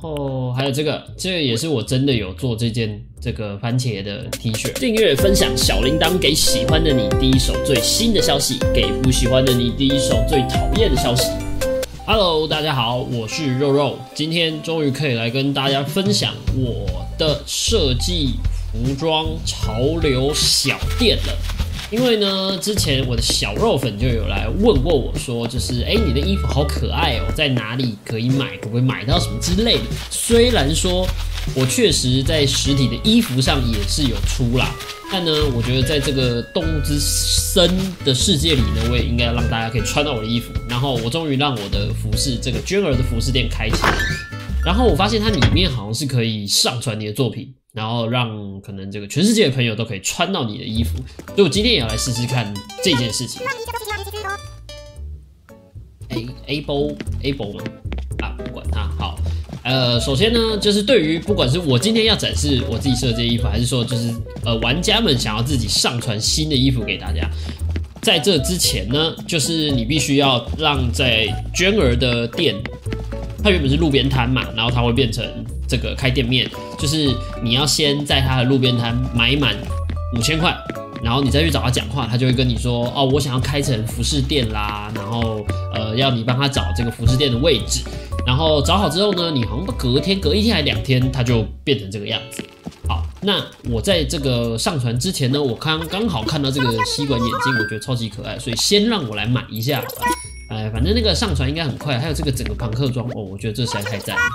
后还有这个也是我真的有做这件这个番茄的 T 恤。订阅、分享、小铃铛，给喜欢的你第一手最新的消息，给不喜欢的你第一手最讨厌的消息。Hello， 大家好，我是肉肉，今天终于可以来跟大家分享我的设计服装潮流小店了。因为呢，之前我的小肉粉就有来问过我说，就是你的衣服好可爱哦，在哪里可以买？可不可以买到什么之类的？虽然说我确实在实体的衣服上也是有出啦，但呢，我觉得在这个动物之森的世界里呢，我也应该让大家可以穿到我的衣服。然后我终于让我的服饰这个娟儿的服饰店开启了，然后我发现它里面好像是可以上传你的作品。然后让可能这个全世界的朋友都可以穿到你的衣服，所以我今天也要来试试看这件事情。Able 吗？不管它。好，首先呢，就是对于不管是我今天要展示我自己设计的衣服，还是说就是玩家们想要自己上传新的衣服给大家，在这之前呢，就是你必须要让在娟儿的店，它原本是路边摊嘛，然后它会变成这个开店面，就是你要先在他的路边摊买满5000块，然后你再去找他讲话，他就会跟你说，哦，我想要开成服饰店啦，然后要你帮他找这个服饰店的位置，然后找好之后呢，你好像隔一天还2天，它就变成这个样子。好，那我在这个上传之前呢，我刚好看到这个吸管眼镜，我觉得超级可爱，所以先让我来买一下好了。反正那个上传应该很快，还有这个整个朋克装哦，我觉得这实在太赞了。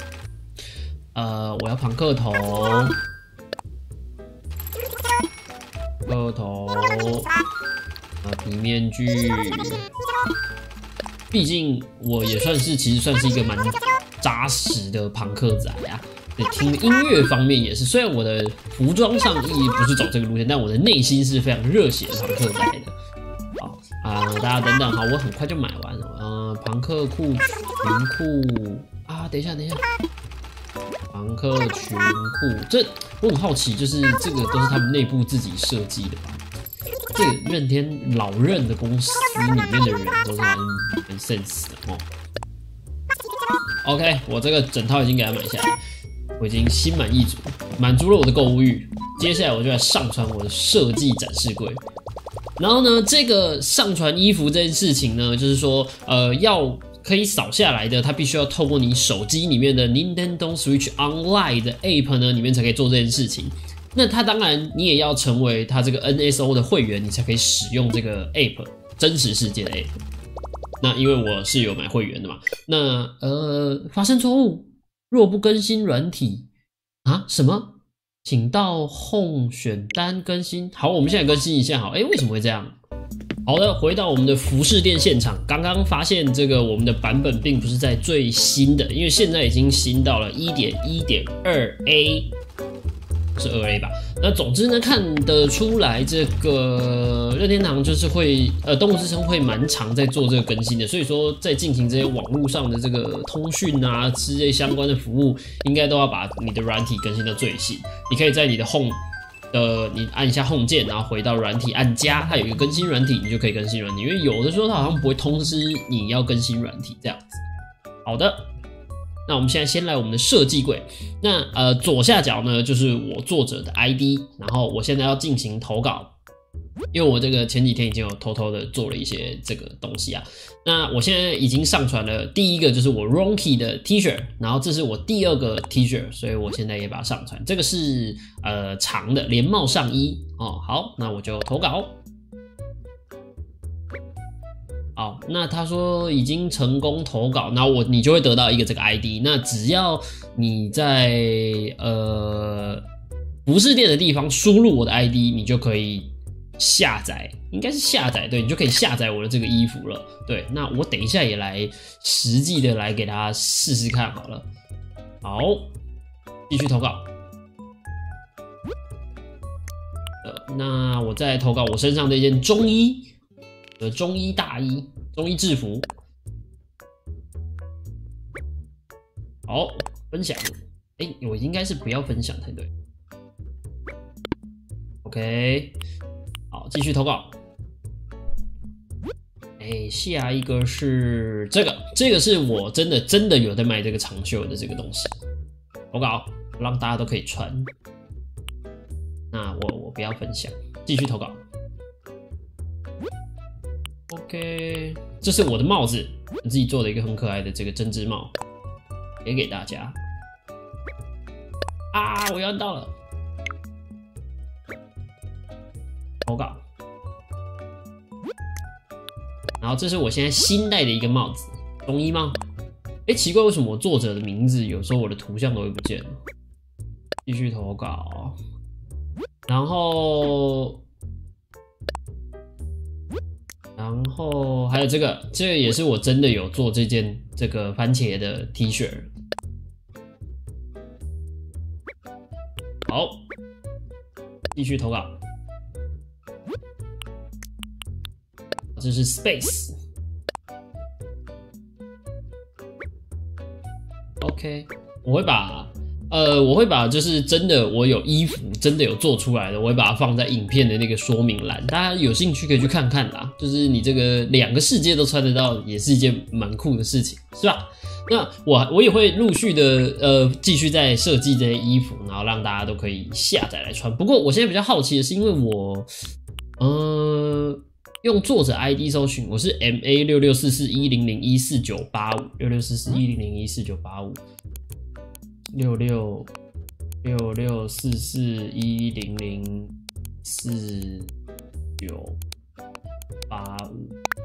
我要朋克头，皮面具。毕竟我也其实算是一个蛮扎实的朋克仔啊。听音乐方面也是，虽然我的服装上意不是走这个路线，但我的内心是非常热血的朋克仔的。好大家等等，好，我很快就买完了。朋克裤、裙裤啊，等一下。朋克裙裤，我很好奇，就是这个都是他们内部自己设计的吧？这个任天老任的公司里面的人都是蛮 sense 的哦。OK， 我这个整套已经给他买下来，我已经心满意足，满足了我的购物欲。接下来我就来上传我的设计展示柜。然后呢，这个上传衣服这件事情呢，就是说要可以扫下来的，它必须要透过你手机里面的 Nintendo Switch Online 的 App 呢，里面才可以做这件事情。那它当然你也要成为它这个 NSO 的会员，你才可以使用这个 App 真实世界的 App。那因为我是有买会员的嘛，那发生错误，若不更新软体啊什么？请到 Home 选单更新。好，我们现在更新一下。好，为什么会这样？好的，回到我们的服饰店现场，刚刚发现这个我们的版本并不是在最新的，因为现在已经新到了 1.1.2A， 是 2A 吧？那总之呢，看得出来这个任天堂就是会动物之声会蛮常在做这个更新的，所以说在进行这些网络上的这个通讯啊之类相关的服务，应该都要把你的软体更新到最新。你可以在你的 Home你按一下 Home 键，然后回到软体按加，它有一个更新软体，你就可以更新软体。因为有的时候它好像不会通知你要更新软体这样子。好的，那我们现在先来我们的设计柜。那左下角呢就是我作者的 ID， 然后我现在要进行投稿。因为我这个前几天已经有偷偷的做了一些这个东西啊，那我现在已经上传了第一个就是我 Ronky 的 T 恤，然后这是我第2个 T 恤，所以我现在也把它上传。这个是长的连帽上衣哦。好，那我就投稿。好，那他说已经成功投稿，那你就会得到一个这个 ID。那只要你在服饰店的地方输入我的 ID， 你就可以下载，应该是下载，对，你就可以下载我的这个衣服了。对，那我等一下也来实际的来给大家试试看好了。好，继续投稿。那我再投稿我身上这件中衣大衣，中衣制服。好，分享。我应该是不要分享才对。OK。好，继续投稿。 下一个是这个是我真的有在卖这个长袖的这个东西，投稿让大家都可以穿。那我不要分享，继续投稿。OK， 这是我的帽子，我自己做的一个很可爱的这个针织帽，给大家。啊，我要到了，投稿。然后这是我现在新戴的一个帽子，中医帽。奇怪，为什么我作者的名字有时候我的图像都会不见了？继续投稿，然后还有这个也是我真的有做这个番茄的 T 恤。好，继续投稿。这是 Space。OK， 我会把就是真的我有衣服真的有做出来的，我会把它放在影片的那个说明栏，大家有兴趣可以去看看啦。就是你这个2个世界都穿得到，也是一件蛮酷的事情，是吧？那我也会陆续的继续在设计这些衣服，然后让大家都可以下载来穿。不过我现在比较好奇的是，因为我用作者 ID 搜寻，我是 MA664410014985 6644100495。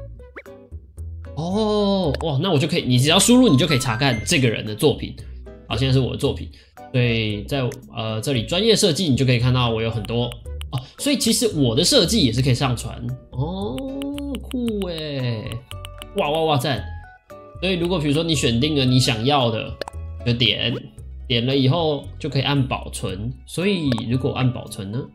哦，哇，那我就可以，你只要输入，你就可以查看这个人的作品。好，现在是我的作品，所以在这里专业设计，你就可以看到我有很多哦，所以其实我的设计也是可以上传哦，酷诶，哇赞！所以如果比如说你选定了你想要的，就点了以后就可以按保存。所以如果按保存呢，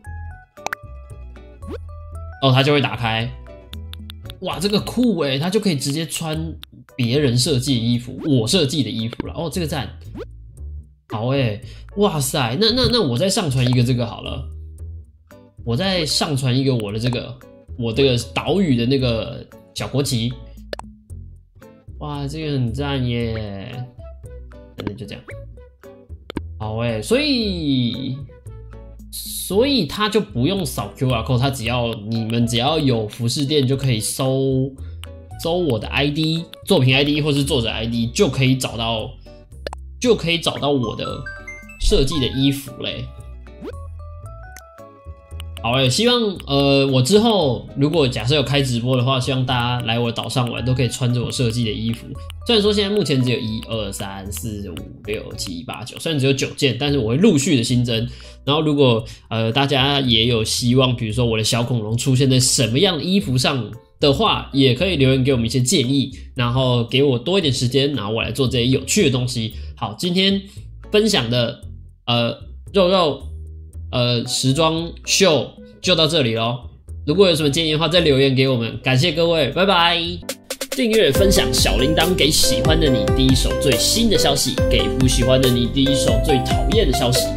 哦，它就会打开。哇，这个酷诶，它就可以直接穿别人设计的衣服，我设计的衣服了。哦，这个赞，好诶，哇塞，那我再上传一个这个好了。我再上传一个我这个岛屿的那个小国旗，哇，这个很赞耶！反正就这样，好诶，所以他就不用扫 QR code， 他你们只要有服饰店就可以搜我的 ID 作品 ID 或是作者 ID 就可以找到我的设计的衣服嘞。好诶，希望我之后如果假设有开直播的话，希望大家来我岛上玩都可以穿着我设计的衣服。虽然说现在目前只有1、2、3、4、5、6、7、8、9，虽然只有9件，但是我会陆续的新增。然后如果大家也有希望，比如说我的小恐龙出现在什么样的衣服上的话，也可以留言给我们一些建议，然后给我多一点时间，然后我来做这些有趣的东西。好，今天分享的肉时装秀就到这里咯。如果有什么建议的话，再留言给我们。感谢各位，拜拜！订阅、分享小铃铛，给喜欢的你第一手最新的消息，给不喜欢的你第一手最讨厌的消息。